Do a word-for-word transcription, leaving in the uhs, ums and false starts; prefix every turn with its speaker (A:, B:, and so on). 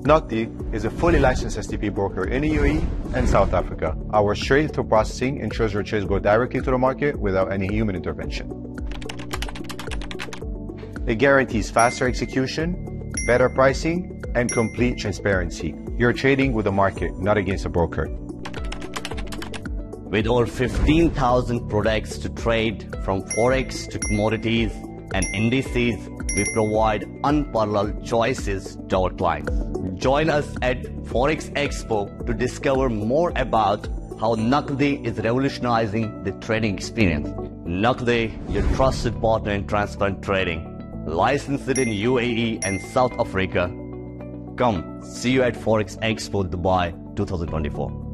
A: Naqdi is a fully licensed S T P broker in the U A E and South Africa. Our straight-through processing ensures your trades go directly to the market without any human intervention. It guarantees faster execution, better pricing, and complete transparency. You're trading with the market, not against a broker.
B: With over fifteen thousand products to trade, from forex to commodities and indices, we provide unparalleled choices to our clients. Join us at Forex Expo to discover more about how Naqdi is revolutionizing the trading experience. Naqdi, your trusted partner in transparent trading. Licensed in U A E and South Africa. Come, see you at Forex Expo Dubai twenty twenty-four.